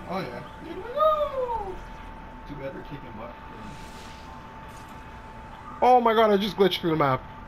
Oh yeah. No! Too bad we're kicking butt. Oh my god, I just glitched through the map.